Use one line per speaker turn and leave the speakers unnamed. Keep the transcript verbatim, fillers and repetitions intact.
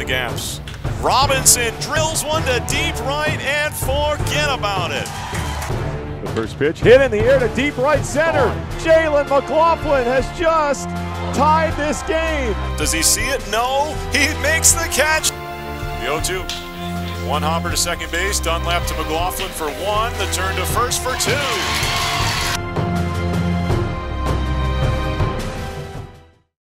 the gaps. Robinson drills one to deep right and forget about it.
The first pitch hit in the air to deep right center. Jalen McLaughlin has just tied this game.
Does he see it? No. He makes the catch. The oh two. One hopper to second base. Dunlap to McLaughlin for one. The turn to first for two.